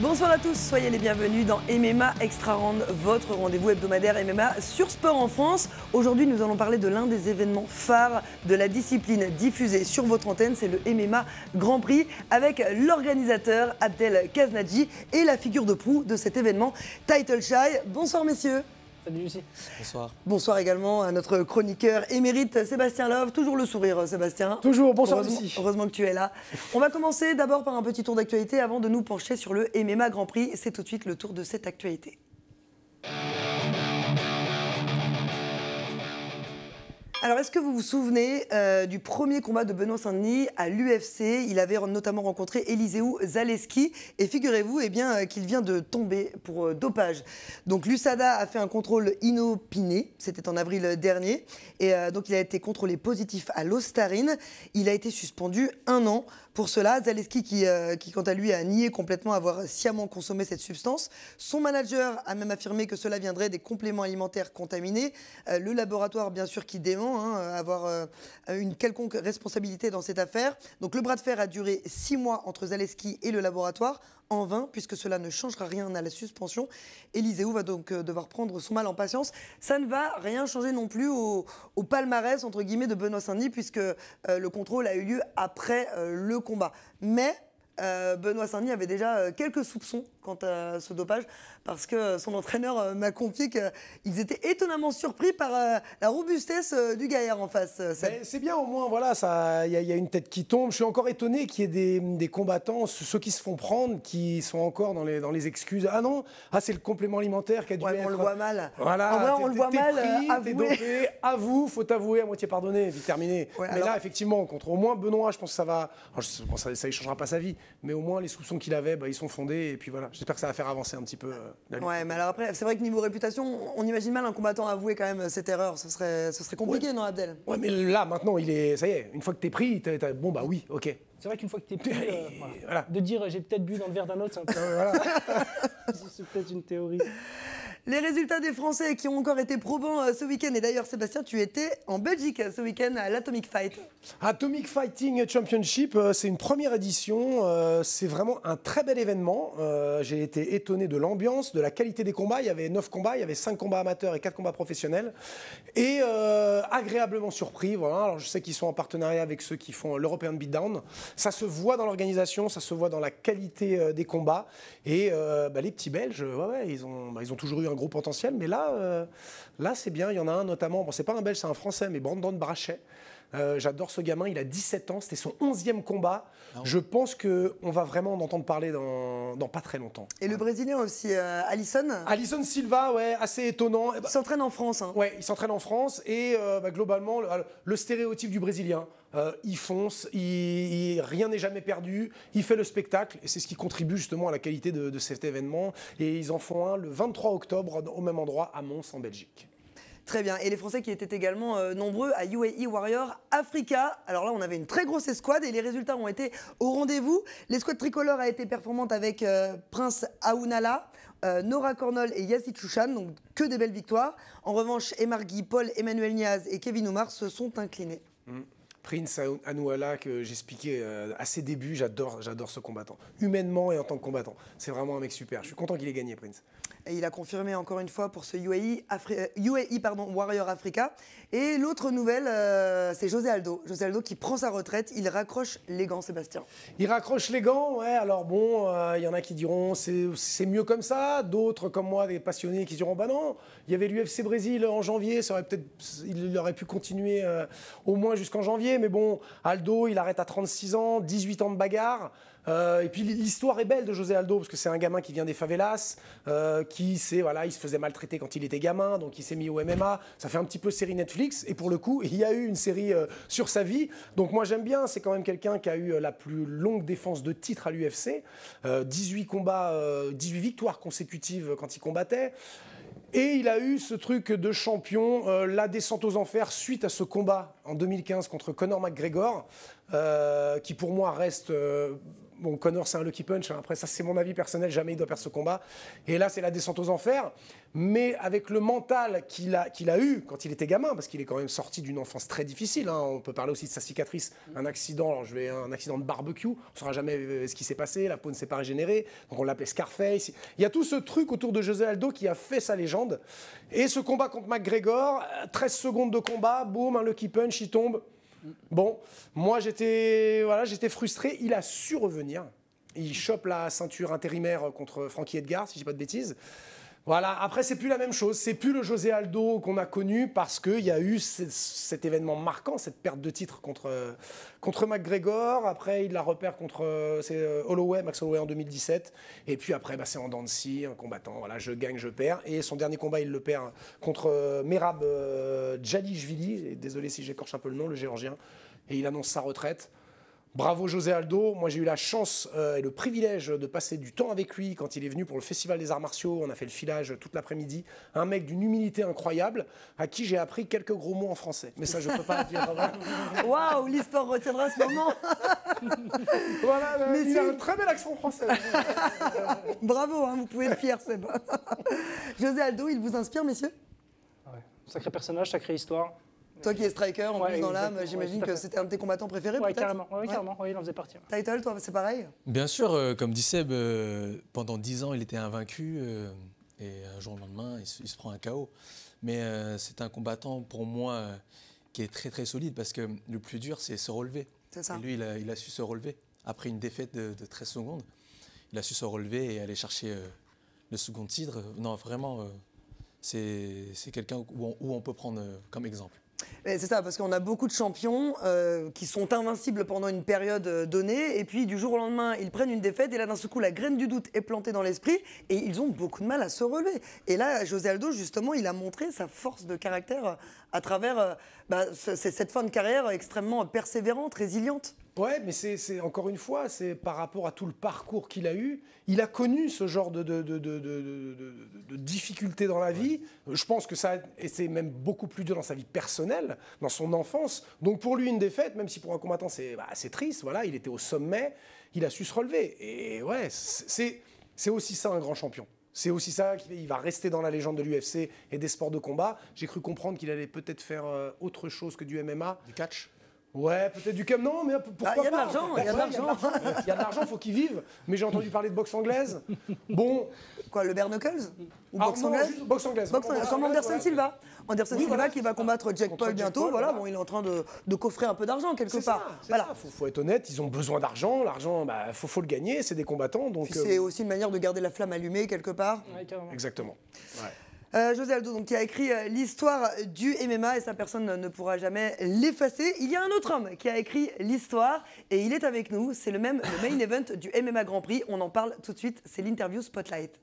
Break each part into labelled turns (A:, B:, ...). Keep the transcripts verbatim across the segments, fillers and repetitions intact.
A: Bonsoir à tous, soyez les bienvenus dans M M A Extra Round, votre rendez-vous hebdomadaire M M A sur Sport en France. Aujourd'hui, nous allons parler de l'un des événements phares de la discipline diffusée sur votre antenne, c'est le M M A Grand Prix, avec l'organisateur Abdel Khaznadji et la figure de proue de cet événement, Title Shy. Bonsoir messieurs.
B: Salut Lucie.
C: Bonsoir.
A: Bonsoir également à notre chroniqueur émérite Sébastien Love. Toujours le sourire Sébastien.
B: Toujours, bonsoir
A: heureusement,
B: Lucie.
A: Heureusement que tu es là. On va commencer d'abord par un petit tour d'actualité avant de nous pencher sur le M M A Grand Prix. C'est tout de suite le tour de cette actualité. Alors, est-ce que vous vous souvenez euh, du premier combat de Benoît Saint-Denis à l'U F C? Il avait notamment rencontré Eliseu Zaleski et figurez-vous eh bien, euh, qu'il vient de tomber pour euh, dopage. Donc l'U S A D A a fait un contrôle inopiné, c'était en avril dernier, et euh, donc il a été contrôlé positif à l'ostarine. Il a été suspendu un an. Pour cela, Zaleski, qui, euh, qui quant à lui a nié complètement avoir sciemment consommé cette substance. Son manager a même affirmé que cela viendrait des compléments alimentaires contaminés. Euh, le laboratoire, bien sûr, qui dément hein, avoir euh, une quelconque responsabilité dans cette affaire. Donc le bras de fer a duré six mois entre Zaleski et le laboratoire, en vain, puisque cela ne changera rien à la suspension. Eliseu va donc euh, devoir prendre son mal en patience. Ça ne va rien changer non plus au, au palmarès, entre guillemets, de Benoît Saint-Denis, puisque euh, le contrôle a eu lieu après euh, le combat. Mais euh, Benoît Saint-Denis avait déjà euh, quelques soupçons quant à ce dopage, parce que son entraîneur euh, m'a confié qu'ils étaient étonnamment surpris par euh, la robustesse euh, du gaillard en face. Euh,
B: c'est bien au moins, voilà, il y, y a une tête qui tombe. Je suis encore étonné qu'il y ait des, des combattants, ceux qui se font prendre, qui sont encore dans les, dans les excuses. Ah non, ah, c'est le complément alimentaire qui a dû
A: ouais,
B: être...
A: on le voit mal.
B: Voilà,
A: en vrai, on le voit mal,
B: pris,
A: euh,
B: t'es dopé, avoue, faut t'avouer, à moitié pardonné, vite terminé. Ouais, mais alors... là, effectivement, contre au moins Benoît, je pense que ça va... Alors, bon, ça ne changera pas sa vie, mais au moins les soupçons qu'il avait, bah, ils sont fondés, et puis voilà. J'espère que ça va faire avancer un petit peu euh, la lutte.
A: Ouais, mais alors après, c'est vrai que niveau réputation, on imagine mal un combattant avouer quand même cette erreur. Ce serait, ce serait compliqué, ouais. Non, Abdel?
B: Ouais, mais là, maintenant, il est, ça y est, une fois que t'es pris, t'es, t'es, bon, bah oui, ok.
C: C'est vrai qu'une fois que t'es pris, euh, voilà. Voilà. De dire j'ai peut-être bu dans le verre d'un autre, c'est un peu...
B: voilà.
C: C'est peut-être une théorie.
A: Les résultats des Français qui ont encore été probants ce week-end, et d'ailleurs Sébastien, tu étais en Belgique ce week-end à l'Atomic Fight.
B: Atomic Fighting Championship, c'est une première édition, c'est vraiment un très bel événement. J'ai été étonné de l'ambiance, de la qualité des combats. Il y avait neuf combats, il y avait cinq combats amateurs et quatre combats professionnels. Et euh, agréablement surpris, voilà. Alors je sais qu'ils sont en partenariat avec ceux qui font l'European Beatdown. Ça se voit dans l'organisation, ça se voit dans la qualité des combats. Et euh, bah, les petits Belges, ouais, ouais, ils, ont, bah, ils ont toujours eu un gros potentiel, mais là, euh, là c'est bien. Il y en a un notamment, bon, c'est pas un Belge, c'est un Français, mais Brandon Brachet. Euh, J'adore ce gamin, il a dix-sept ans, c'était son onzième combat. Ah ouais. Je pense qu'on va vraiment en entendre parler dans, dans pas très longtemps.
A: Et le Brésilien aussi, euh, Alisson
B: Alisson Silva, ouais, assez étonnant.
A: Il s'entraîne en France. Hein.
B: Ouais, il s'entraîne en France et euh, bah, globalement, le, le stéréotype du Brésilien. Euh, il fonce, il, il, rien n'est jamais perdu, il fait le spectacle et c'est ce qui contribue justement à la qualité de, de cet événement. Et ils en font un le vingt-trois octobre au même endroit à Mons en Belgique.
A: Très bien. Et les Français qui étaient également euh, nombreux à U A E Warrior Africa. Alors là, on avait une très grosse escouade et les résultats ont été au rendez-vous. L'escouade tricolore a été performante avec euh, Prince Aounala, euh, Nora Cornol et Yazid Chouchan, donc que des belles victoires. En revanche, Emargui, Paul Emmanuel Niaz et Kevin Oumar se sont inclinés. Mmh.
B: Prince Aounala, que j'expliquais euh, à ses débuts, j'adore, j'adore ce combattant. Humainement et en tant que combattant. C'est vraiment un mec super. Je suis content qu'il ait gagné, Prince.
A: Et il a confirmé encore une fois pour ce U A E, Afri U A E pardon, Warrior Africa. Et l'autre nouvelle, euh, c'est José Aldo. José Aldo qui prend sa retraite. Il raccroche les gants, Sébastien.
B: Il raccroche les gants, ouais. Alors bon, il euh, y en a qui diront c'est mieux comme ça. D'autres, comme moi, des passionnés, qui diront bah non, il y avait l'U F C Brésil en janvier. Ça aurait peut-être, il aurait pu continuer euh, au moins jusqu'en janvier. Mais bon, Aldo, il arrête à trente-six ans, dix-huit ans de bagarre. Euh, et puis l'histoire est belle de José Aldo parce que c'est un gamin qui vient des favelas, euh, qui c'est voilà, il se faisait maltraiter quand il était gamin, donc il s'est mis au M M A. Ça fait un petit peu série Netflix et pour le coup, il y a eu une série euh, sur sa vie. Donc moi j'aime bien. C'est quand même quelqu'un qui a eu la plus longue défense de titre à l'U F C, euh, dix-huit combats, euh, dix-huit victoires consécutives quand il combattait. Et il a eu ce truc de champion, euh, la descente aux enfers suite à ce combat en deux mille quinze contre Conor McGregor, euh, qui pour moi reste euh, bon, Conor, c'est un lucky punch. Hein. Après, ça, c'est mon avis personnel. Jamais il doit perdre ce combat. Et là, c'est la descente aux enfers. Mais avec le mental qu'il a, qu'il a eu quand il était gamin, parce qu'il est quand même sorti d'une enfance très difficile. Hein. On peut parler aussi de sa cicatrice, un accident, alors je vais, un accident de barbecue. On ne saura jamais ce qui s'est passé. La peau ne s'est pas régénérée. Donc, on l'appelait Scarface. Il y a tout ce truc autour de José Aldo qui a fait sa légende. Et ce combat contre McGregor, treize secondes de combat, boum, un lucky punch, il tombe. Bon, moi j'étais voilà, j'étais frustré. Il a su revenir. Il chope la ceinture intérimaire contre Frankie Edgar, si je dis pas de bêtises. Voilà, après c'est plus la même chose. C'est plus le José Aldo qu'on a connu parce qu'il y a eu c- cet événement marquant, cette perte de titre contre, contre McGregor. Après, il la repère contre c'est, euh, Holloway, Max Holloway en deux mille dix-sept. Et puis après, bah, c'est en dents de scie, un combattant. Voilà, je gagne, je perds. Et son dernier combat, il le perd contre euh, Merab euh, Djalishvili. Et désolé si j'écorche un peu le nom, le géorgien. Et il annonce sa retraite. Bravo José Aldo. Moi j'ai eu la chance euh, et le privilège de passer du temps avec lui quand il est venu pour le Festival des Arts Martiaux. On a fait le filage toute l'après-midi. Un mec d'une humilité incroyable à qui j'ai appris quelques gros mots en français. Mais ça je peux pas dire.
A: Waouh, l'histoire retiendra ce moment.
B: Voilà,
A: Mais
B: il
A: si.
B: a un très bel accent français.
A: Bravo, hein, vous pouvez être fiers, c'est bon. José Aldo, il vous inspire, messieurs?
C: Ouais. Sacré personnage, sacrée histoire.
A: Toi qui es striker, en
C: Ouais,
A: plus dans l'âme,
C: exactement,
A: j'imagine
C: ouais, tout à
A: que
C: fait.
A: c'était un de tes combattants préférés,
C: Ouais,
A: peut-être?
C: carrément, ouais,
A: Ouais.
C: carrément, ouais, il en faisait partie. Ouais.
A: Title, toi, c'est pareil?
D: Bien sûr, euh, comme dit Seb, euh, pendant dix ans, il était invaincu euh, et un jour au lendemain, il se, il se prend un K O. Mais euh, c'est un combattant, pour moi, euh, qui est très très solide parce que le plus dur, c'est se relever.
A: C'est ça.
D: Et lui, il a, il a su se relever. Après une défaite de, de treize secondes, il a su se relever et aller chercher euh, le second titre. Non, vraiment, euh, c'est c'est quelqu'un où on, où on peut prendre euh, comme exemple.
A: Mais c'est ça, parce qu'on a beaucoup de champions euh, qui sont invincibles pendant une période euh, donnée, et puis du jour au lendemain, ils prennent une défaite, et là d'un seul coup, la graine du doute est plantée dans l'esprit, et ils ont beaucoup de mal à se relever. Et là, José Aldo, justement, il a montré sa force de caractère à travers euh, bah, ce- c'est cette fin de carrière extrêmement persévérante, résiliente.
B: Ouais, mais c'est, c'est encore une fois, c'est par rapport à tout le parcours qu'il a eu. Il a connu ce genre de, de, de, de, de, de- de- de difficultés dans la vie. Je pense que ça, et c'est même beaucoup plus dur dans sa vie personnelle, dans son enfance. Donc pour lui, une défaite, même si pour un combattant c'est, bah, c'est triste, voilà, il était au sommet, il a su se relever. Et ouais, c'est, c'est aussi ça un grand champion. C'est aussi ça qu'il va rester dans la légende de l'U F C et des sports de combat. J'ai cru comprendre qu'il allait peut-être faire euh, autre chose que du M M A.
D: Du catch.
B: Ouais, peut-être du cam. Non, mais pourquoi
A: Ah, il y a de
B: pas,
A: l'argent,
B: en fait.
A: il y a de
B: Ouais,
A: l'argent.
B: Il y a de l'argent, il faut qu'ils vivent. Mais j'ai entendu parler de boxe anglaise. Bon.
A: Quoi, le bare knuckles? Ou
B: Ah,
A: boxe
B: non,
A: anglaise?
B: juste boxe anglaise.
A: Boxe
B: Boxe
A: anglaise, comme
B: anglaise,
A: Anderson
B: ouais.
A: Silva. Anderson
B: Oui,
A: Silva
B: voilà,
A: qui
B: c'est
A: va
B: ça.
A: combattre Jack
B: Contre
A: Paul
B: Jack
A: bientôt.
B: Paul,
A: Voilà,
B: voilà.
A: bon, il est en train de, de coffrer un peu d'argent quelque
B: C'est
A: part.
B: ça, c'est
A: Voilà.
B: ça. Faut, faut être honnête, ils ont besoin d'argent. L'argent, bah, faut, faut le gagner. C'est des combattants, donc.
A: Puis
B: euh,
A: c'est aussi une manière de garder la flamme allumée quelque part.
C: Ouais, carrément.
B: Exactement. Ouais.
A: Euh, José Aldo, donc, qui a écrit euh, l'histoire du M M A et sa personne ne, ne pourra jamais l'effacer. Il y a un autre homme qui a écrit l'histoire et il est avec nous. C'est le même le main event du M M A Grand Prix. On en parle tout de suite. C'est l'interview Spotlight.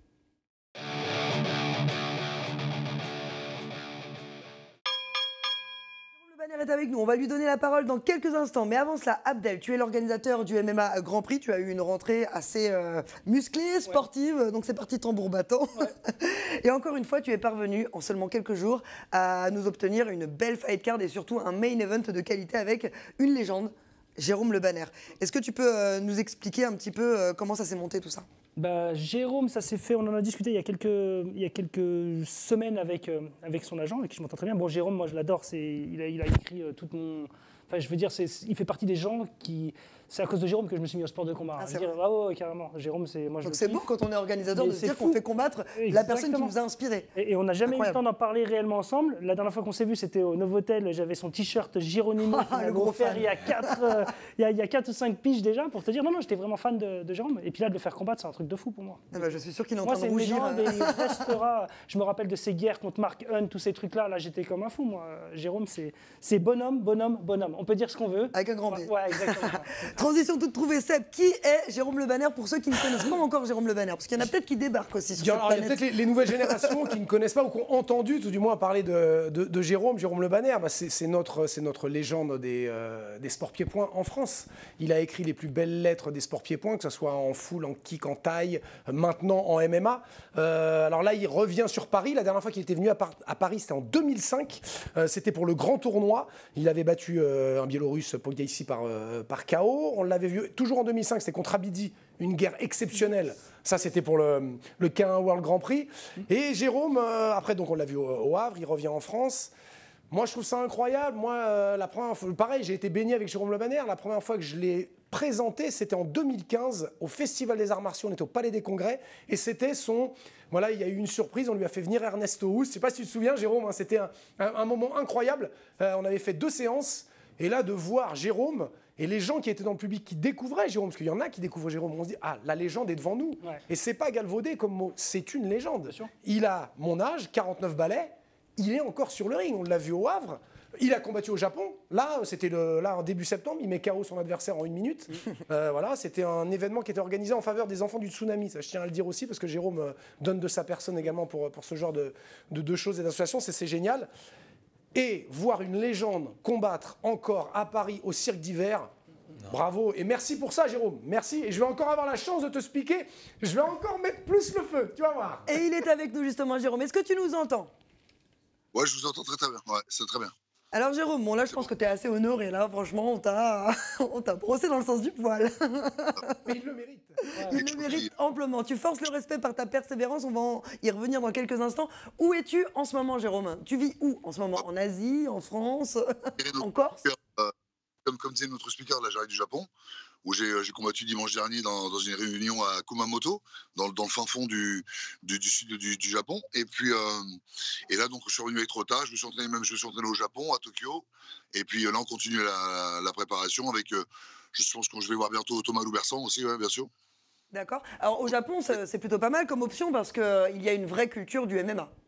A: Le Banner est avec nous. On va lui donner la parole dans quelques instants. Mais avant cela, Abdel, tu es l'organisateur du M M A Grand Prix. Tu as eu une rentrée assez euh, musclée, sportive. Donc c'est parti tambour battant. Et encore une fois, tu es parvenu en seulement quelques jours à nous obtenir une belle fight card et surtout un main event de qualité avec une légende, Jérôme Le Banner. Est-ce que tu peux euh, nous expliquer un petit peu euh, comment ça s'est monté tout ça?
C: Bah, Jérôme, ça s'est fait, on en a discuté il y a quelques, il y a quelques semaines avec, euh, avec son agent, avec qui je m'entends très bien. Bon, Jérôme, moi je l'adore, c'est, il, a, il a écrit euh, tout mon... Enfin, je veux dire, c'est, il fait partie des gens qui... C'est à cause de Jérôme que je me suis mis au sport de combat.
A: Ah,
C: hein.
A: c'est
C: Je veux dire, ah ouais, carrément. Jérôme, c'est... Moi, je
A: Donc
C: le
A: c'est
C: kiffe.
A: beau quand on est organisateur
C: Mais
A: de se
C: c'est
A: dire qu'on
C: fou.
A: fait combattre la personne qui
C: Exactement.
A: nous a inspirés.
C: Et, et on n'a jamais
A: Incroyable.
C: eu le temps d'en parler réellement ensemble. La dernière fois qu'on s'est vu, c'était au Novotel. J'avais son t-shirt Gironimo
A: Ah,
C: qu'il
A: le
C: m'avait
A: gros
C: offert
A: fan.
C: il y a quatre, euh, il y a, il y a quatre ou cinq piges déjà, pour te dire. Non, non, j'étais vraiment fan de, de Jérôme. Et puis là, de le faire combattre, c'est un truc de fou pour moi.
A: Ah bah, je suis sûr qu'il est en
C: Moi,
A: train
C: c'est
A: de
C: une
A: rougir.
C: légende et il restera. Je me rappelle de ses guerres contre Mark Hunt, tous ces trucs-là. Là, j'étais comme un fou, moi. Jérôme, c'est, c'est bonhomme, bonhomme, bonhomme. On peut dire ce qu'on veut.
A: Avec un grand B.
C: Ouais, ouais, exactement.
A: Transition toute trouvée, Seb. Qui est Jérôme Le Banner pour ceux qui ne connaissent pas encore Jérôme Le Banner? Parce qu'il y en a peut-être qui débarquent aussi sur
B: Il y a,
A: cette
B: alors, il y a
A: planète.
B: peut-être les, les nouvelles générations qui ne connaissent pas ou qui ont entendu, tout du moins, parler de, de, de Jérôme, Jérôme Le Banner. Bah, c'est, c'est, notre, c'est notre légende des, euh, des sports pieds-points en France. Il a écrit les plus belles lettres des sports pieds-points, que ce soit en full, en kick, en taille, euh, maintenant en M M A. Euh, alors là, il revient sur Paris. La dernière fois qu'il était venu à, Par- à Paris, c'était en deux mille cinq. Euh, c'était pour le grand tournoi. Il avait battu euh, euh, un Biélorusse pointé ici par, euh, par K O. On l'avait vu toujours en deux mille cinq, c'était contre Abidi, une guerre exceptionnelle. Ça, c'était pour le, le K un World Grand Prix. Et Jérôme, euh, après, donc on l'a vu au, au Havre, il revient en France. Moi, je trouve ça incroyable. Moi, euh, la première fois, pareil, j'ai été baigné avec Jérôme Le Banner. La première fois que je l'ai présenté, c'était en deux mille quinze au Festival des Arts Martiaux. On était au Palais des Congrès et c'était son. Voilà, il y a eu une surprise. On lui a fait venir Ernesto Hous. Je ne sais pas si tu te souviens, Jérôme. Hein, c'était un, un, un moment incroyable. Euh, on avait fait deux séances et là de voir Jérôme et les gens qui étaient dans le public qui découvraient Jérôme, parce qu'il y en a qui découvrent Jérôme. On se dit ah, la légende est devant nous.
C: Ouais.
B: Et c'est pas galvaudé comme mot. C'est une légende.
C: Bien sûr.
B: Il a mon âge, quarante-neuf balais. Il est encore sur le ring. On l'a vu au Havre. Il a combattu au Japon. Là, c'était le, là, en début septembre. Il met K O son adversaire en une minute. Euh, voilà, c'était un événement qui était organisé en faveur des enfants du tsunami. Ça, je tiens à le dire aussi, parce que Jérôme euh, donne de sa personne également pour, pour ce genre de, de, de choses et d'associations. C'est, c'est génial. Et voir une légende combattre encore à Paris au cirque d'hiver. Bravo. Et merci pour ça, Jérôme. Merci. Et je vais encore avoir la chance de te speaker. Je vais encore mettre plus le feu. Tu vas voir.
A: Et il est avec nous justement, Jérôme. Est-ce que tu nous entends?
E: Ouais, je vous entends très très bien. Ouais, c'est très bien.
A: Alors Jérôme, bon là je pense que tu es assez honoré là, franchement on t'a on t'a brossé dans le sens du poil.
B: Mais il le mérite.
A: Ouais. Il le mérite amplement. Tu forces le respect par ta persévérance, on va en y revenir dans quelques instants. Où es-tu en ce moment, Jérôme? Tu vis où en ce moment? En Asie, en France, en Corse?
E: Comme, comme disait notre speaker, là j'arrive du Japon, où j'ai combattu dimanche dernier dans, dans une réunion à Kumamoto, dans, dans le fin fond du, du, du sud du, du Japon. Et puis, euh, et là, donc, je suis revenu avec trop tard. Je me suis entraîné, même, je me suis entraîné au Japon, à Tokyo. Et puis là, on continue la, la préparation avec, euh, je pense que je vais voir bientôt Thomas Loubersan aussi, ouais, bien sûr.
A: D'accord. Alors au Japon, c'est plutôt pas mal comme option parce qu'il y a une vraie culture du M M A.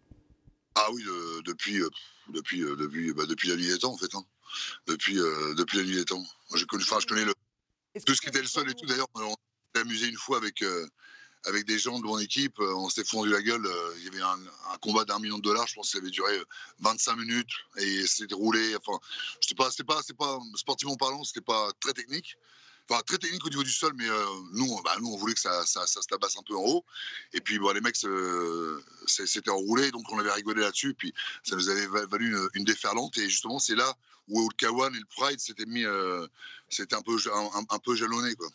E: Ah oui, de, depuis, euh, depuis, euh, depuis, bah, depuis la nuit des temps, en fait. Hein. Depuis, euh, depuis la nuit des temps. Je connais, enfin, je connais le, tout ce qui était le sol et tout. D'ailleurs, on s'est amusé une fois avec, euh, avec des gens de mon équipe. On s'était fondu la gueule. Il y avait un, un combat d'un million de dollars. Je pense que ça avait duré vingt-cinq minutes et c'était roulé. Enfin, c'était pas, c'était pas, c'était pas, sportivement parlant, c'était pas très technique. Enfin, très technique au niveau du sol, mais euh, nous, bah, nous, on voulait que ça, ça, ça se tabasse un peu en haut. Et puis, bon, les mecs, euh, c'était enroulé, donc on avait rigolé là-dessus. Puis, ça nous avait valu une, une déferlante. Et justement, c'est là où le K un et le Pride s'étaient mis, euh, c'était un peu, un, un peu jalonné, quoi.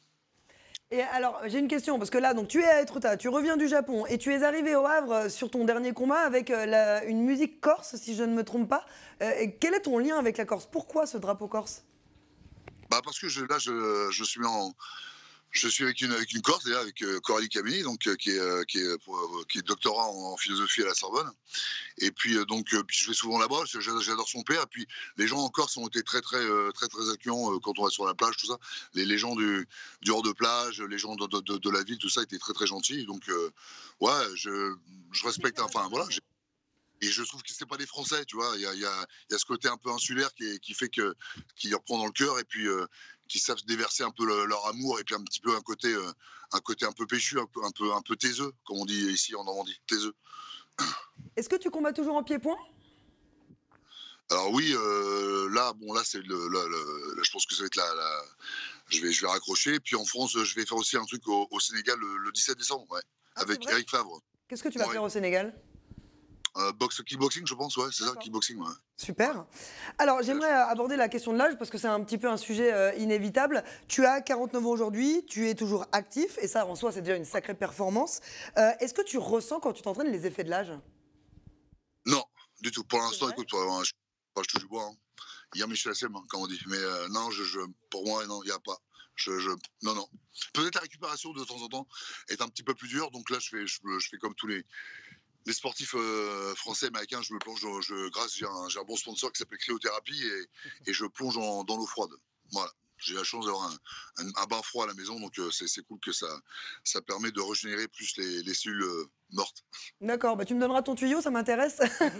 A: Et alors, j'ai une question, parce que là, donc, tu es à Etretat, tu reviens du Japon, et tu es arrivé au Havre sur ton dernier combat avec euh, la, une musique corse, si je ne me trompe pas. Euh, et quel est ton lien avec la Corse? Pourquoi ce drapeau corse?
E: Bah parce que je, là, je, je suis en, je suis avec une, avec une Corse, d'ailleurs, avec euh, Coralie Camini, donc euh, qui est, euh, qui est, pour, euh, qui est doctorat en, en philosophie à la Sorbonne. Et puis euh, donc, euh, puis je vais souvent là-bas. J'adore son père. Et puis les gens en Corse ont été très, très, euh, très, très accueillants euh, quand on va sur la plage, tout ça. Les, les gens du, du hors de plage, les gens de, de, de, de la ville, tout ça, étaient très, très gentils. Donc euh, ouais, je, je respecte. Enfin voilà. Et je trouve que c'est pas des Français, tu vois. Il y a, y, a, y a ce côté un peu insulaire qui, est, qui fait que qui reprend dans le cœur et puis euh, qui savent déverser un peu le, leur amour et puis un petit peu un côté euh, un côté un peu péchu, un peu un peu un peu taiseux, comme on dit ici en Normandie, taiseux.
A: Est-ce que tu combats toujours en pied-point?
E: Alors oui, euh, là bon là c'est le, le, le, je pense que ça va être la, la je vais je vais raccrocher. Puis en France, je vais faire aussi un truc au, au Sénégal le, le dix-sept décembre, ouais, ah, avec Eric Favre.
A: Qu'est-ce que tu vas
E: ouais.
A: faire au Sénégal?
E: Euh, boxe, kickboxing, je pense, ouais, c'est ça, kickboxing, ouais.
A: Super. Alors, j'aimerais aborder la question de l'âge parce que c'est un petit peu un sujet euh, inévitable. Tu as quarante-neuf ans aujourd'hui, tu es toujours actif et ça, en soi, c'est déjà une sacrée performance. Euh, Est-ce que tu ressens quand tu t'entraînes les effets de l'âge?
E: Non, du tout. Pour l'instant, écoute, je, je touche du bois. Hein. Hier, Michel Assem, hein, comme on dit. Mais euh, non, je, je, pour moi, non, il n'y a pas. Je, je, non, non. Peut-être la récupération de temps en temps est un petit peu plus dure. Donc là, je fais, je, je fais comme tous les. Les sportifs euh, français, américains, je me plonge, je, je, grâce, j'ai un, un bon sponsor qui s'appelle Cryothérapie et, et je plonge en, dans l'eau froide. Voilà. J'ai la chance d'avoir un, un, un bain froid à la maison, donc euh, c'est cool que ça, ça permet de régénérer plus les, les cellules euh, mortes.
A: D'accord, bah tu me donneras ton tuyau, ça m'intéresse.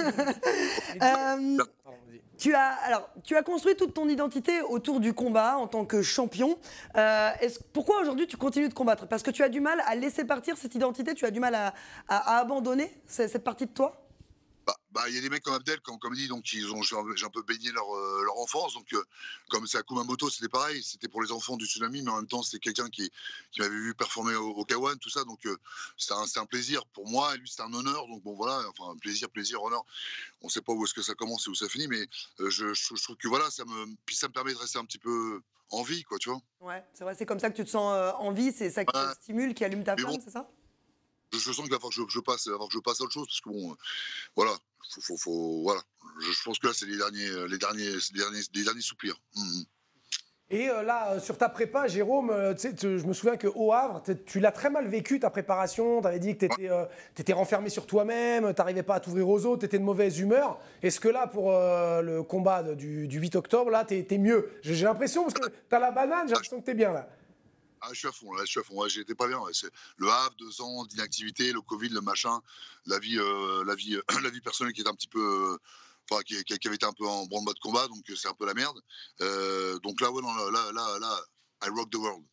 A: euh, tu as, alors, tu as construit toute ton identité autour du combat en tant que champion. Euh, est-ce, pourquoi aujourd'hui tu continues de combattre? Parce que tu as du mal à laisser partir cette identité, tu as du mal à, à, à abandonner cette partie de toi?
E: Bah, bah, il y a des mecs comme Abdel, comme, comme dit, donc ils ont, j'ai un, j'ai un peu baigné leur, euh, leur enfance. Donc, euh, comme c'est à Kumamoto, c'était pareil. C'était pour les enfants du tsunami, mais en même temps, c'était quelqu'un qui, qui m'avait vu performer au, au Kawan, tout ça. Donc, euh, c'était un, c'était un plaisir pour moi. Et lui, c'était un honneur. Donc, bon, voilà. Enfin, plaisir, plaisir, honneur. On ne sait pas où est-ce que ça commence et où ça finit, mais euh, je, je, je trouve que voilà, ça me, puis ça me permet de rester un petit peu en vie, quoi, tu vois.
A: Ouais, c'est vrai, c'est comme ça que tu te sens euh, en vie, c'est ça qui
E: Ouais.
A: te stimule, qui allume ta
E: Mais
A: flamme,
E: bon,
A: c'est ça?
E: Je, je sens qu'il va falloir que je, je passe, il va falloir que je passe à autre chose, parce que bon, euh, voilà, faut, faut, faut, voilà. Je, je pense que là, c'est les derniers, euh, les derniers, les derniers, les derniers soupirs. Mhm.
B: Et euh, là, euh, sur ta prépa, Jérôme, euh, tu sais, tu- je me souviens qu'au Havre, t'es- tu l'as très mal vécu, ta préparation. Tu avais dit que tu étais, euh, renfermé sur toi-même, tu n'arrivais pas à t'ouvrir aux autres, tu étais de mauvaise humeur. Est-ce que là, pour euh, le combat de- du, du huit octobre, là, tu es mieux? J'ai j'ai l'impression, parce que tu as la banane, j'ai l'impression que tu es bien là.
E: Ah, je suis à fond, là, je suis à fond. Ouais, j'étais pas bien. Ouais. C'est le Havre, deux ans d'inactivité, le Covid, le machin, la vie, euh, la vie, euh, la vie personnelle qui est un petit peu, euh, enfin, qui, qui- qui avait été un peu en branle-bas de combat, donc euh, c'est un peu la merde. Euh, donc là, ouais, non, là, là, là, là, I rock the world.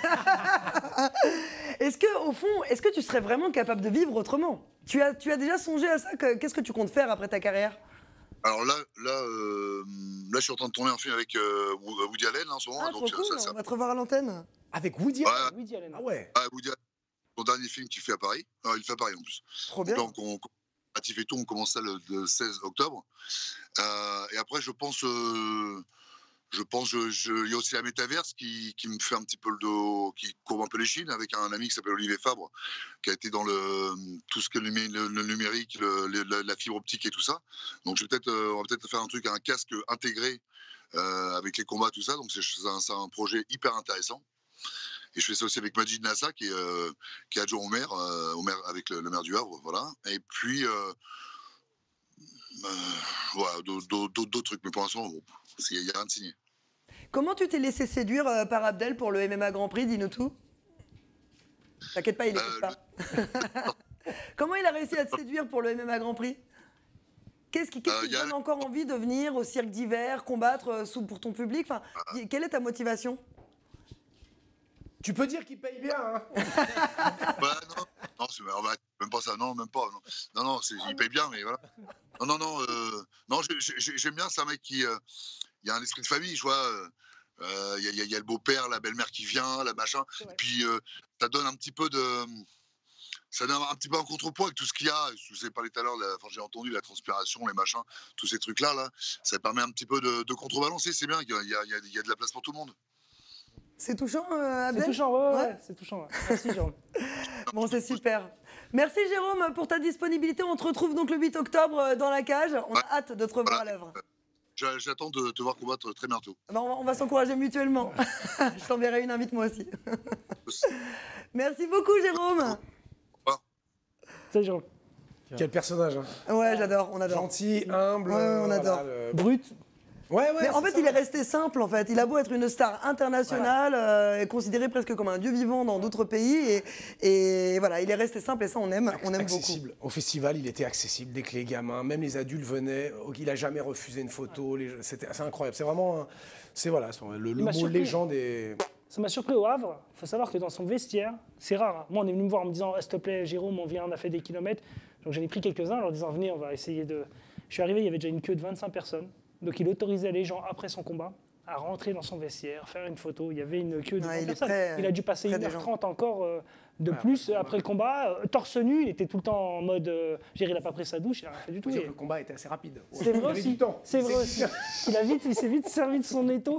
A: Est-ce que, au fond, est-ce que tu serais vraiment capable de vivre autrement? Tu as, tu as déjà songé à ça? que- Qu'est-ce que tu comptes faire après ta carrière?
E: Alors là, là, euh, là, je suis en train de tourner un film avec euh, Woody Allen là, en ce moment.
A: Ah,
E: donc
A: trop cool,
E: ça, ça,
A: on va te revoir à l'antenne.
B: Avec Woody
E: Ouais.
B: Allen.
C: Woody Allen.
B: Ah ouais.
E: ah, Woody Allen, son dernier film qu'il fait à Paris. Ah, il fait à Paris en plus.
A: Trop
E: Donc
A: bien.
E: là, on, on, et tout, on commence ça le, le seize octobre. Euh, et après, je pense, euh, je pense, je, je, il y a aussi la métaverse qui, qui me fait un petit peu le dos, qui courbe un peu les chines, avec un ami qui s'appelle Olivier Fabre, qui a été dans le tout ce que le, le, le numérique, le, le, la fibre optique et tout ça. Donc, je vais peut-être, euh, on va peut-être faire un truc, un casque intégré euh, avec les combats, tout ça. Donc, c'est un, c'est un projet hyper intéressant. Et je fais ça aussi avec Majid Nassa, qui est, euh, qui est adjoint au maire, euh, au maire avec le, le maire du Havre, voilà. Et puis, euh, euh, voilà, d'autres trucs. Mais pour l'instant, bon, il n'y a rien de signé.
A: Comment tu t'es laissé séduire euh, par Abdel pour le M M A Grand Prix? Dis-nous tout. T'inquiète pas, il n'écoute
E: Euh,
A: pas. Comment il a réussi à te séduire pour le M M A Grand Prix? Qu'est-ce qui, qu'est-ce
E: Euh,
A: qui te
E: y a-
A: donne encore envie de venir au cirque d'hiver, combattre euh, sous, pour ton public? Enfin, y- quelle est ta motivation?
B: Tu peux dire qu'il paye bien, hein.
E: Bah, non, non, c'est même pas ça, non, même pas. Non, non, non c'est- il paye bien, mais voilà. Non, non, non, euh, non j'ai- j'ai- j'aime bien, c'est un mec qui. euh, Il y a un esprit de famille, je vois. euh, Il y, a- il y a le beau-père, la belle-mère qui vient, la machin. Et puis, euh, ça donne un petit peu de. Ça donne un petit peu un contrepoids avec tout ce qu'il y a. Je vous ai parlé tout à l'heure, la- enfin, j'ai entendu la transpiration, les machins, tous ces trucs-là. Là, ça permet un petit peu de, de contrebalancer. C'est bien, il y a, il y a- il y a- il y a de la place pour tout le monde.
A: C'est touchant, euh, Abdel?
C: C'est touchant, ouais, ouais,
A: Ouais.
C: ouais, c'est touchant. Ouais. Merci, Jérôme.
A: Bon, c'est super. Merci Jérôme pour ta disponibilité. On te retrouve donc le huit octobre euh, dans la cage. On a
E: Ouais.
A: hâte de te revoir
E: Voilà.
A: à l'œuvre.
E: J'a- J'attends de te voir combattre très bientôt.
A: Ben, on va, on va s'encourager mutuellement. Je t'enverrai une invite moi aussi. Merci beaucoup Jérôme.
C: Salut, Jérôme.
B: Quel personnage, hein.
A: Ouais, j'adore, on adore.
B: Gentil, humble.
A: Ouais, on
B: euh,
A: adore.
B: voilà, le-
C: Brut.
B: Ouais, ouais.
A: Mais en
B: c'est
A: fait,
B: ça.
A: il est resté simple, en fait. Il a beau être une star internationale, euh, et considéré presque comme un dieu vivant dans d'autres pays. Et, et voilà, il est resté simple, et ça, on aime, on aime beaucoup.
B: accessible. Au festival, il était accessible dès que les gamins, même les adultes venaient. Il a jamais refusé une photo. les- C'était, c'est incroyable. C'est vraiment, un- c'est voilà, c'est le, le
C: m'a
B: mot
C: surpris.
B: légende est.
C: Ça m'a surpris au Havre. Il faut savoir que dans son vestiaire, c'est rare. hein. Moi, on est venu me voir en me disant, ah, s'il te plaît, Jérôme, on vient, on a fait des kilomètres. Donc j'en ai pris quelques-uns en leur disant, venez, on va essayer de... Je suis arrivé, il y avait déjà une queue de vingt-cinq personnes. Donc il autorisait les gens, après son combat, à rentrer dans son vestiaire, faire une photo. Il y avait une queue de
A: Ouais,
C: vingt
A: il est
C: personnes.
A: prêt,
C: il a dû passer
A: près
C: une
A: des
C: heure trente encore euh, de
B: Ouais,
C: plus
B: après,
C: après le combat. Euh, torse nu, il était tout le temps en mode... Euh, je veux dire, il n'a pas pris sa douche, il n'a rien fait du tout.
B: Faut dire
C: Et-
B: que le combat était assez rapide.
C: C'est
B: Il
C: vrai
B: avait
C: aussi.
B: du temps.
C: C'est vrai aussi. Il, a vite, il s'est vite servi de son étau.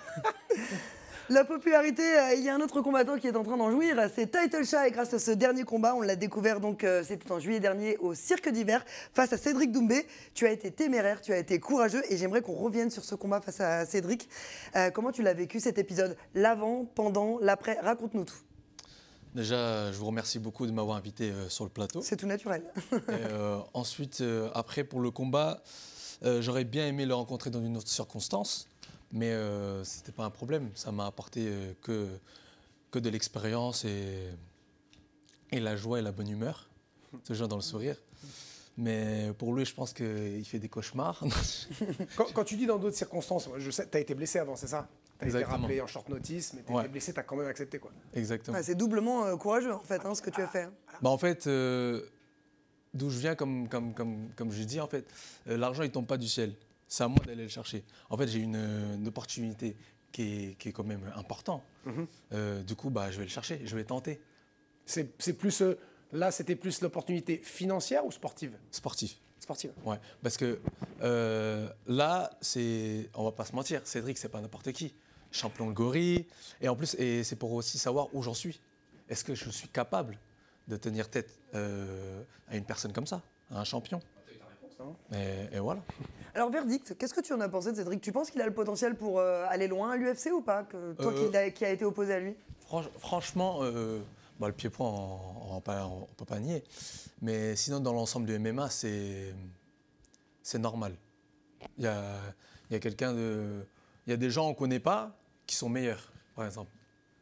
A: La popularité, euh, il y a un autre combattant qui est en train d'en jouir, c'est Title Shy. Et grâce à ce dernier combat, on l'a découvert donc, euh, c'était en juillet dernier au Cirque d'hiver face à Cédric Doumbé. Tu as été téméraire, tu as été courageux et j'aimerais qu'on revienne sur ce combat face à Cédric. Euh, comment tu l'as vécu cet épisode? L'avant, pendant, l'après? Raconte-nous tout.
D: Déjà, je vous remercie beaucoup de m'avoir invité euh, sur le plateau.
A: C'est tout naturel.
D: Et, euh, ensuite, euh, après, pour le combat, euh, j'aurais bien aimé le rencontrer dans une autre circonstance, mais euh, ce n'était pas un problème. Ça m'a apporté euh, que, que de l'expérience et, et la joie et la bonne humeur, toujours dans le sourire. Mais pour lui, je pense qu'il fait des cauchemars.
B: Quand, quand tu dis dans d'autres circonstances, je sais, tu as été blessé avant, c'est ça? Tu as été
D: Exactement.
B: rappelé en short notice, mais tu as
D: Ouais.
B: été blessé, tu as quand même accepté, quoi.
D: Exactement.
A: Ouais, c'est doublement euh, courageux en fait, hein, ce que tu as fait. hein.
D: Bah, en fait, euh, d'où je viens, comme, comme, comme, comme je dis, en fait, euh, l'argent, il ne tombe pas du ciel. C'est à moi d'aller le chercher. En fait, j'ai une, une opportunité qui est, qui est quand même importante. Mm-hmm. euh, du coup, bah, je vais le chercher, je vais tenter.
B: C'est, c'est plus, euh, là, c'était plus l'opportunité financière ou sportive?
D: Sportive.
B: Sportive.
D: Ouais, parce que euh, là, c'est, on va pas se mentir, Cédric, c'est pas n'importe qui. Champion de gorille. Et en plus, et c'est pour aussi savoir où j'en suis. Est-ce que je suis capable de tenir tête euh, à une personne comme ça, à un champion? Et, et voilà.
A: Alors, verdict, qu'est-ce que tu en as pensé de Cédric? Tu penses qu'il a le potentiel pour euh, aller loin à l'U F C ou pas, que, toi euh, qui, a, qui a été opposé à lui?
D: Franch, Franchement, euh, bah, le pied-point, on ne peut pas nier. Mais sinon, dans l'ensemble du M M A, c'est normal. Il y a, y a quelqu'un de... Il y a des gens qu'on ne connaît pas qui sont meilleurs, par exemple.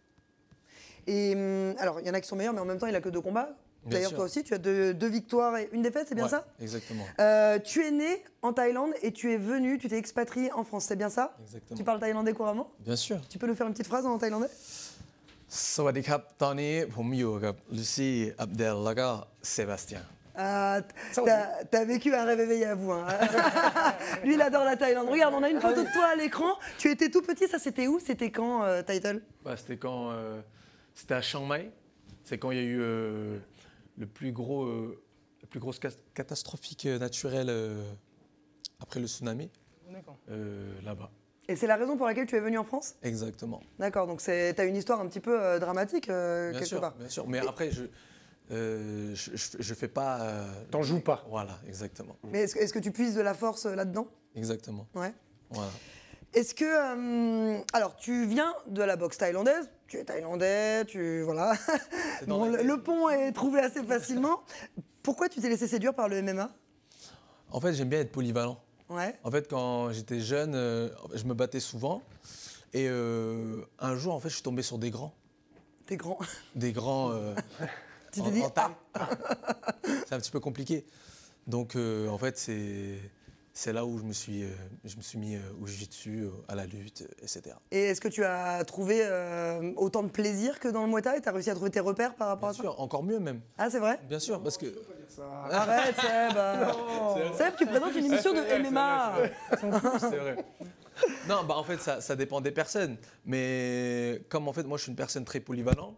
A: Et alors, il y en a qui sont meilleurs, mais en même temps, il n'a que deux combats. D'ailleurs, toi aussi, tu as deux, deux victoires et une défaite, c'est bien
D: ouais,
A: ça?
D: Exactement.
A: Euh, tu es né en Thaïlande et tu es venu, tu t'es expatrié en France, c'est bien ça?
D: Exactement.
A: Tu parles thaïlandais couramment?
D: Bien sûr.
A: Tu peux nous faire une petite phrase en thaïlandais?
D: สวัสดีครับ ตอนนี้ผมอยู่กับลูซี่อับเดลแล้วก็เซบาสเตียน
A: Ah, t'as, t'as vécu un rêve éveillé à vous. Hein. Lui, il adore la Thaïlande. Regarde, on a une photo de toi à l'écran. Tu étais tout petit, ça c'était où? C'était quand, euh, Title?
D: Bah, c'était quand euh, c'était à Chiang Mai. C'est quand il y a eu euh, le plus gros, euh, la plus grosse catastrophe naturelle euh, après le tsunami. Euh, là-bas.
A: Et c'est la raison pour laquelle tu es venu en France?
D: Exactement.
A: D'accord, donc tu as une histoire un petit peu euh, dramatique euh,
D: bien
A: quelque
D: sûr,
A: part.
D: Bien sûr, mais Et... après, je euh, je, je, je fais pas... Euh...
B: T'en joues pas.
D: Voilà, exactement.
A: Mais est-ce, est-ce que tu puises de la force euh, là-dedans?
D: Exactement.
A: Ouais.
D: Voilà.
A: Est-ce que... Euh, alors, tu viens de la boxe thaïlandaise, tu es thaïlandais, tu... Voilà. Bon, le, le pont est trouvé assez facilement. Pourquoi tu t'es laissé séduire par le M M A?
D: En fait, j'aime bien être polyvalent.
A: Ouais.
D: En fait, quand j'étais jeune, euh, je me battais souvent. Et euh, un jour, en fait, je suis tombé sur des grands.
A: Des grands.
D: Des grands euh,
A: tu
D: en,
A: t'es dit,
D: en taille. Ah. C'est un petit peu compliqué. Donc, euh, en fait, c'est là où je me suis, euh, je me suis mis euh, au jiu-jitsu, euh, à la lutte, et cetera.
A: Et est-ce que tu as trouvé euh, autant de plaisir que dans le Muay Thai? Tu as réussi à trouver tes repères par rapport
D: Bien
A: à ça?
D: Bien sûr, encore mieux même.
A: Ah, c'est vrai?
D: Bien sûr, parce que...
A: Arrête, Seb. Seb, tu présentes une émission de M M A.
D: C'est vrai. Non, bah en fait, ça, ça dépend des personnes. Mais comme en fait, moi, je suis une personne très polyvalente,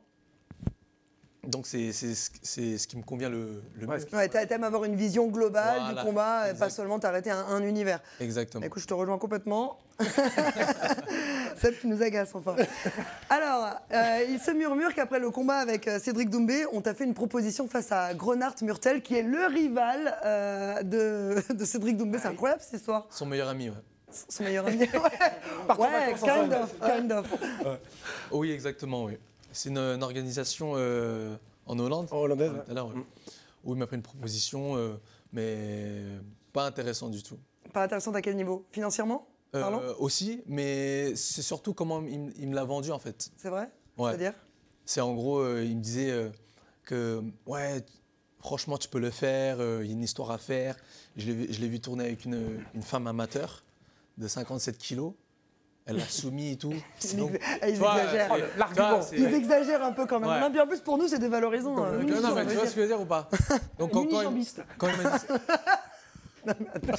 D: donc c'est ce qui me convient le, le mieux.
A: Ouais, t'aimes avoir une vision globale voilà, du combat, exact. Et pas seulement t'arrêter à un, un univers.
D: Exactement.
A: Écoute, je te rejoins complètement. Seb, tu nous agaces enfin. Alors, euh, il se murmure qu'après le combat avec Cédric Doumbé, on t'a fait une proposition face à Grenard Murtel, qui est le rival euh, de, de Cédric Doumbé. C'est incroyable cette histoire.
D: Son meilleur ami, ouais.
A: Son meilleur ami, ouais. Ouais, kind of, kind of.
D: Ouais. Oui, exactement, oui. C'est une, une organisation euh, en Hollande.
B: En hollandaise,
D: ouais. Ouais. Mm. Où il m'a fait une proposition, euh, mais pas intéressante du tout.
A: Pas intéressante à quel niveau? Financièrement parlant
D: euh, Aussi, mais c'est surtout comment il, il me l'a vendu en fait.
A: C'est vrai?
D: Ouais.
A: C'est-à-dire?
D: C'est en gros, euh, il me disait euh, que ouais, franchement tu peux le faire, il euh, y a une histoire à faire. Je l'ai vu tourner avec une, une femme amateur de cinquante-sept kilos. Elle l'a soumis et tout.
A: Donc, ils exagèrent.
B: L'argument.
A: Ils exagèrent un peu quand même.
D: Ouais.
A: Non, puis en plus, pour nous, c'est dévalorisant.
D: Non,
A: euh,
D: non, mais tu vois ce que je veux dire ou pas? Donc, quand, quand, il, quand il m'a dit ça...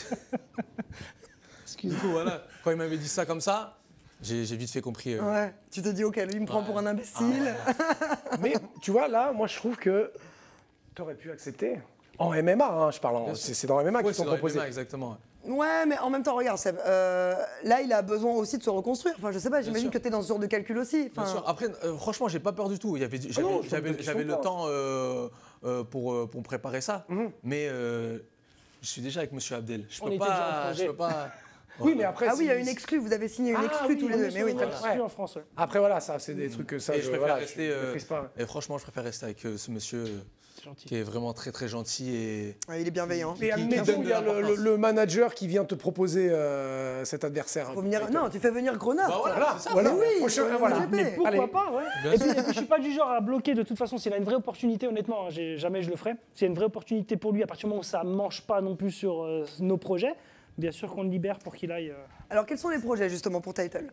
D: Excuse-moi, voilà. Quand il m'avait dit ça comme ça, j'ai vite fait compris. Euh...
A: Ouais, tu te dis, ok, lui, il me prend ouais. pour un imbécile.
B: Ah, ouais. Mais tu vois, là, moi, je trouve que tu aurais pu accepter. En M M A, hein, je parle. C'est dans M M A
D: ouais,
B: qu'ils t'ont proposé.
D: M M A, exactement.
A: Ouais, mais en même temps, regarde, Seb, euh, là, il a besoin aussi de se reconstruire. Enfin, je sais pas, j'imagine que tu es dans ce genre de calcul aussi. Enfin...
D: Bien sûr. Après, euh, franchement, j'ai pas peur du tout. J'avais ah le temps euh, euh, pour, euh, pour me préparer ça. Mm-hmm. Mais euh, je suis déjà avec Monsieur Abdel. Je peux pas. Je peux pas.
B: Oui, mais après.
A: Ah oui, il y a une exclue. Vous avez signé une ah, exclue oui, tous les deux. Mais oui,
B: ouais. En France. Ouais. Après, voilà, ça, c'est des mmh. trucs que ça.
D: Et je, je préfère
B: voilà,
D: rester.
B: Je,
D: euh,
B: je pas.
D: Et franchement, je préfère rester avec euh, ce monsieur. Gentil. Qui est vraiment très très gentil et
A: ouais, il est bienveillant.
B: Et admettons, il y a le, le, le manager qui vient te proposer euh, cet adversaire.
A: Faut venir... Non, tu fais venir Grenard.
D: Bah voilà, ça,
A: voilà. Oui,
B: Prochain, voilà.
C: Mais pourquoi Allez. pas ouais. Et puis, et puis je suis pas du genre à bloquer de toute façon. S'il a une vraie opportunité, honnêtement, hein, jamais je le ferai. S'il y a une vraie opportunité pour lui, à partir du moment où ça mange pas non plus sur euh, nos projets, bien sûr qu'on le libère pour qu'il aille. Euh...
A: Alors quels sont les projets justement pour Title?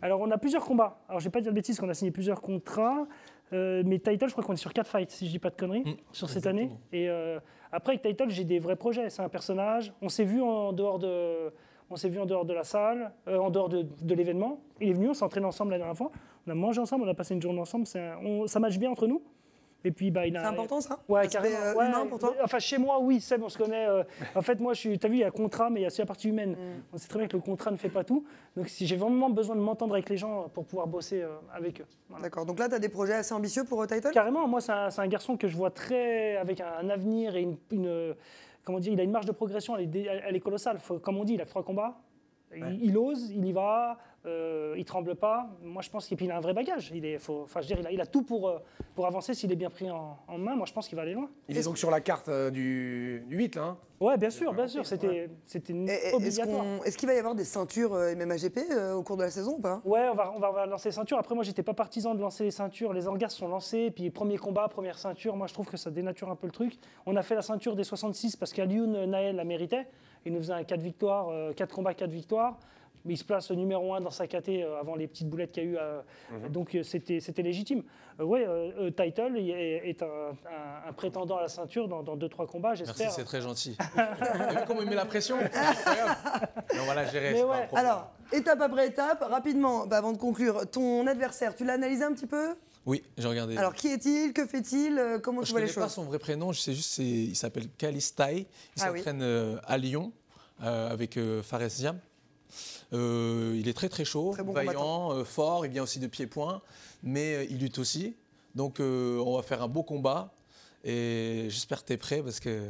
C: Alors, on a plusieurs combats. Alors, je ne vais pas dire de bêtises qu'on a signé plusieurs contrats. Euh, mais Title, je crois qu'on est sur quatre fights, si je ne dis pas de conneries, mmh, sur cette
D: exactement.
C: année. Et euh, après, avec Title, j'ai des vrais projets. C'est un personnage. On s'est vu en dehors de, on s'est vu en dehors de la salle, euh, en dehors de, de l'événement. Il est venu, on s'est entraîné ensemble la dernière fois. On a mangé ensemble, on a passé une journée ensemble. Un, on, ça matche bien entre nous. Et puis, bah, il a,
A: c'est important ça?
C: Ouais,
A: L'aspect,
C: carrément.
A: euh,
C: Ouais,
A: humain pour toi?
C: Enfin, chez moi, oui, Seb, on se connaît. Euh, en fait, moi, tu as vu, il y a un contrat, mais il y a aussi la partie humaine. Mm. On sait très bien que le contrat ne fait pas tout. Donc, si j'ai vraiment besoin de m'entendre avec les gens pour pouvoir bosser euh, avec eux. Voilà.
A: D'accord. Donc là, tu as des projets assez ambitieux pour euh, Title?
C: Carrément. Moi, c'est un, un garçon que je vois très avec un, un avenir et une, une, comment dire, il a une marge de progression. Elle est, elle est colossale. Faut, comme on dit, il a trois combats. Ouais. Il, il ose, il y va. Euh, il tremble pas. Moi, je pense qu'il a un vrai bagage. Il est, faut, enfin, je veux dire, il a, il a tout pour, euh, pour avancer s'il est bien pris en, en main. Moi, je pense qu'il va aller loin.
B: Il est donc sur la carte euh, du, du huit, là. Hein.
C: Ouais, bien sûr, bien sûr. C'était, ouais. c'était obligatoire.
A: Est-ce, est-ce qu'il va y avoir des ceintures euh, M M A G P euh, au cours de la saison ou pas?
C: Ouais, on va, on va lancer les ceintures. Après, moi, j'étais pas partisan de lancer les ceintures. Les orgasmes sont lancés. Puis premier combat, première ceinture. Moi, je trouve que ça dénature un peu le truc. On a fait la ceinture des soixante-six parce qu'Alioune Naël la méritait. Il nous faisait un quatre victoires, euh, quatre combats, quatre victoires. Mais il se place numéro un dans sa caté euh, avant les petites boulettes qu'il y a eu. Euh, mmh. Donc euh, c'était, c'était légitime. Euh, oui, euh, Title est, est un, un, un prétendant à la ceinture dans, dans deux trois combats, j'espère.
D: Merci, c'est très gentil. T'as vu comment il met la pression? C'est incroyable. Non, voilà, géré, c'est
C: ouais.
D: pas un
A: Alors, étape après étape, rapidement, bah, avant de conclure, ton adversaire, tu l'as analysé un petit peu?
D: Oui, j'ai regardé.
A: Alors, qui est-il? Que fait-il? Comment tu vois les choses?
D: Je ne connais pas son vrai prénom, je sais juste qu'il s'appelle Kalistai. Il ah, s'entraîne oui. euh, à Lyon euh, avec euh, Fares Ziam. Euh, il est très très chaud, très bon vaillant, euh, fort, il vient aussi de pied-point, mais euh, il lutte aussi. Donc euh, on va faire un beau combat et j'espère que tu es prêt parce que...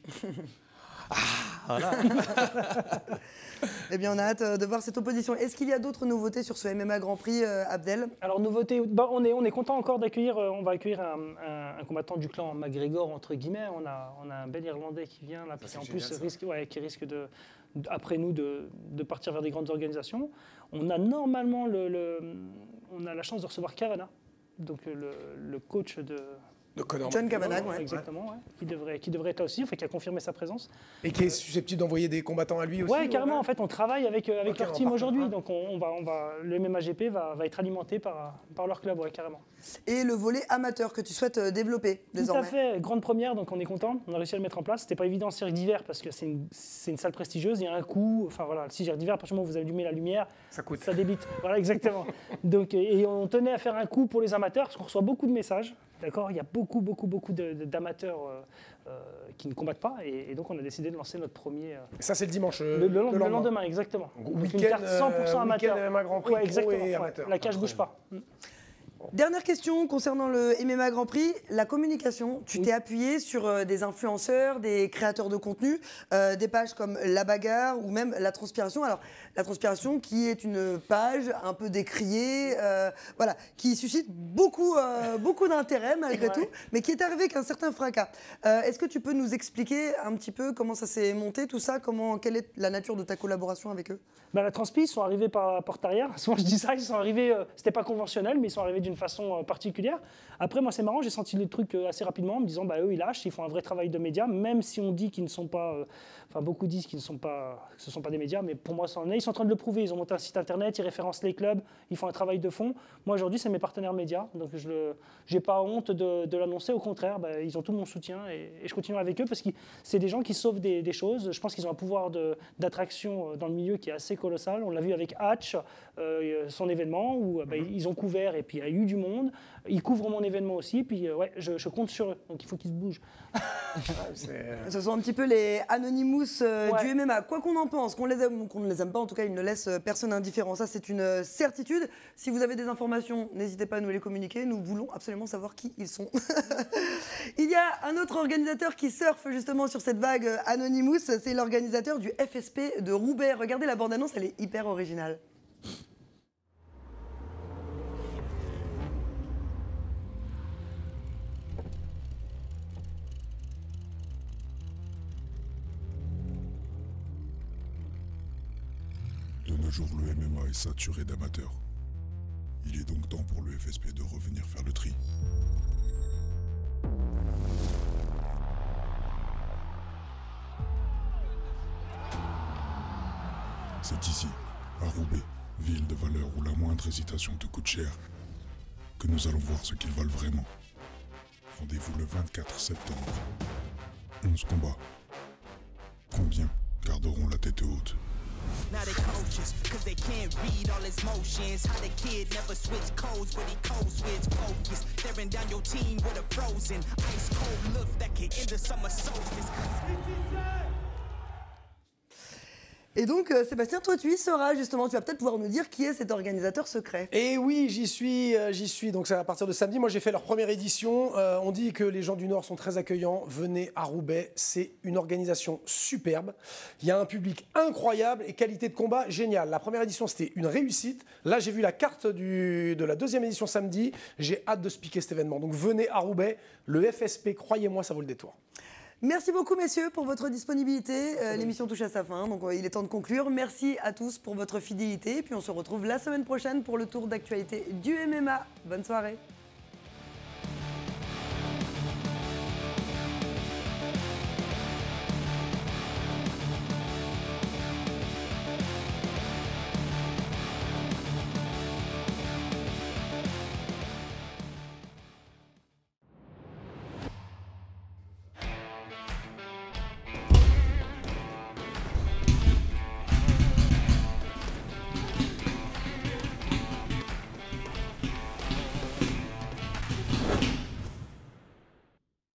D: ah, voilà.
A: Eh bien, on a hâte de voir cette opposition. Est-ce qu'il y a d'autres nouveautés sur ce M M A Grand Prix, euh, Abdel?
C: Alors, nouveauté, bah, on est, on est content encore d'accueillir, euh, on va accueillir un, un, un combattant du clan McGregor, entre guillemets. On a, on a un bel Irlandais qui vient, là, qui en plus risque, ouais, qui risque de... après nous, de, de partir vers des grandes organisations. On a normalement le, le, on a la chance de recevoir Kavanagh, donc le, le coach de,
B: de
A: John Kavanagh, ouais.
C: Exactement, ouais. Qui, devrait, qui devrait être là aussi, enfin, qui a confirmé sa présence.
B: Et qui est susceptible d'envoyer des combattants à lui aussi?
C: Ouais, carrément. Ouais. En fait, on travaille avec, avec okay, leur team aujourd'hui. Ouais. Donc, on, on va, on va, le M M A G P va, va être alimenté par, par leur club, ouais, carrément.
A: Et le volet amateur que tu souhaites développer désormais?
C: Tout à fait. Grande première, donc on est content. On a réussi à le mettre en place. C'était pas évident, Cirque d'hiver, parce que c'est une, c'est une salle prestigieuse. Il y a un coût. Enfin, voilà, le Cirque d'hiver, à partir du moment où vous allumez la lumière,
B: ça coûte.
C: Ça débite. Voilà, exactement. Donc, et on tenait à faire un coup pour les amateurs, parce qu'on reçoit beaucoup de messages. D'accord, il y a beaucoup, beaucoup, beaucoup de, de, d'amateurs euh, euh, qui ne combattent pas, et, et donc on a décidé de lancer notre premier. Euh,
B: ça, c'est le dimanche. Euh,
C: le, le, le,
B: lendemain.
C: le lendemain, exactement.
B: Donc,
C: une carte cent pour cent
B: euh,
C: amateur.
B: M M A Grand Prix,
C: ouais, exactement.
B: et
C: Ouais,
B: amateur.
C: la cage ne bouge pas.
A: Dernière question concernant le M M A Grand Prix, la communication. Tu oui. t'es appuyé sur euh, des influenceurs, des créateurs de contenu, euh, des pages comme La Bagarre ou même La Transpiration. Alors, La Transpiration qui est une page un peu décriée, euh, voilà, qui suscite beaucoup, euh, beaucoup d'intérêt malgré ouais. tout, mais qui est arrivé avec un certain fracas. Euh, est-ce que tu peux nous expliquer un petit peu comment ça s'est monté, tout ça, comment, quelle est la nature de ta collaboration avec eux?
C: Ben, La Transpi, ils sont arrivés par la porte arrière. Souvent je dis ça, ils sont arrivés, euh, c'était pas conventionnel, mais ils sont arrivés d'une façon euh, particulière. Après, moi, c'est marrant, j'ai senti le truc euh, assez rapidement en me disant, bah, eux, ils lâchent, ils font un vrai travail de médias, même si on dit qu'ils ne sont pas, euh, enfin, beaucoup disent qu'ils ne sont pas, que ce ne sont pas des médias, mais pour moi, ça en est. Ils sont en train de le prouver. Ils ont monté un site internet, ils référencent les clubs, ils font un travail de fond. Moi, aujourd'hui, c'est mes partenaires médias, donc je n'ai pas honte de, de l'annoncer. Au contraire, bah, ils ont tout mon soutien et, et je continue avec eux parce que c'est des gens qui sauvent des, des choses. Je pense qu'ils ont un pouvoir de, d'attraction dans le milieu qui est assez colossal. On l'a vu avec Hatch, euh, son événement, où bah, mm-hmm. ils ont couvert et puis il y a eu du monde. Ils couvrent mon événement aussi, puis euh, ouais, je, je compte sur eux, donc il faut qu'ils se bougent.
A: Ce sont un petit peu les Anonymous euh,
C: ouais.
A: du M M A. Quoi qu'on en pense, qu'on les aime ou qu'on ne les aime pas, en tout cas, ils ne laissent personne indifférent. Ça, c'est une certitude. Si vous avez des informations, n'hésitez pas à nous les communiquer. Nous voulons absolument savoir qui ils sont. Il y a un autre organisateur qui surfe justement sur cette vague Anonymous. C'est l'organisateur du F S P de Roubaix. Regardez la bande-annonce, elle est hyper originale.
F: De nos jours, le M M A est saturé d'amateurs. Il est donc temps pour le F S P de revenir faire le tri. C'est ici, à Roubaix, ville de valeur où la moindre hésitation te coûte cher, que nous allons voir ce qu'ils valent vraiment. Rendez-vous le vingt-quatre septembre. onze combats. Combien garderont la tête haute?
G: Now they coaches, cause they can't read all his motions. How the kid never switch codes, but he code switch focus. Staring down your team with a frozen, ice cold look that can end the summer solstice.
A: Et donc, euh, Sébastien, toi, tu y seras justement. Tu vas peut-être pouvoir nous dire qui est cet organisateur secret.
B: Et oui, j'y suis, euh, j'y suis. Donc c'est à partir de samedi. Moi, j'ai fait leur première édition. Euh, on dit que les gens du Nord sont très accueillants. Venez à Roubaix, c'est une organisation superbe. Il y a un public incroyable et qualité de combat géniale. La première édition, c'était une réussite. Là, j'ai vu la carte du, de la deuxième édition samedi. J'ai hâte de se piquer cet événement. Donc venez à Roubaix. Le F S P, croyez-moi, ça vaut le détour.
A: Merci beaucoup, messieurs, pour votre disponibilité. Euh, L'émission touche à sa fin, donc euh, il est temps de conclure. Merci à tous pour votre fidélité. Et puis on se retrouve la semaine prochaine pour le tour d'actualité du M M A. Bonne soirée.